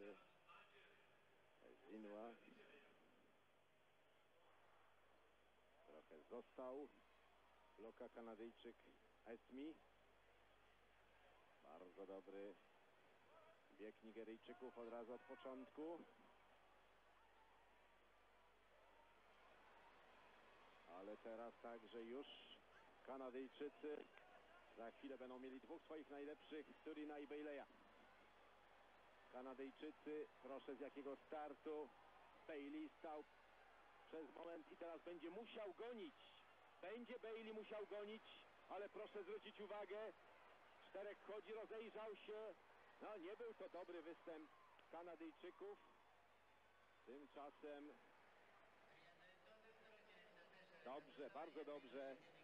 Zinła. Trochę został. Bloka Kanadyjczyk Esmi. Bardzo dobry bieg Nigeryjczyków od razu od początku. Ale teraz także już Kanadyjczycy za chwilę będą mieli dwóch swoich najlepszych, Turina i Bailey'a. Kanadyjczycy, proszę z jakiego startu. Bailey stał przez moment i teraz będzie musiał gonić. Będzie Bailey musiał gonić, ale proszę zwrócić uwagę. Czterech chodzi, rozejrzał się. No nie był to dobry występ Kanadyjczyków. Tymczasem dobrze, bardzo dobrze.